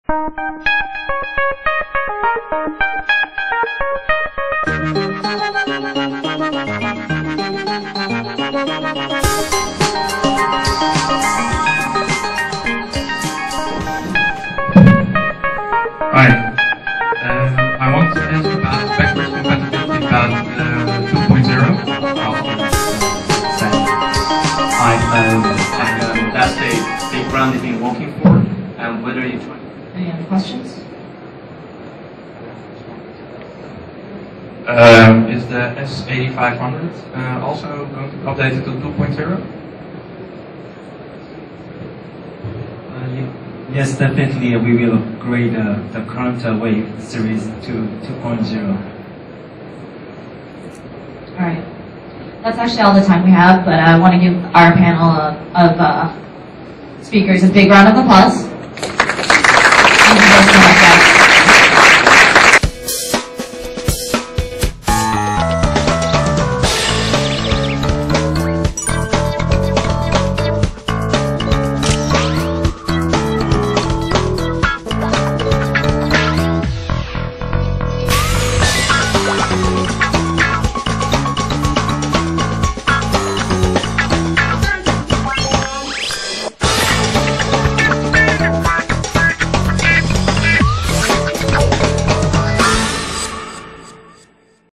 Hi. I want to ask about backwards compatibility about 2.0. Hi, that's the brand you've been working for, and whether you try. Any other questions? Is the S8500 also going to be updated to 2.0? Yes, definitely we will upgrade the current Wave series to 2.0. All right. That's actually all the time we have, but I want to give our panel of speakers a big round of applause.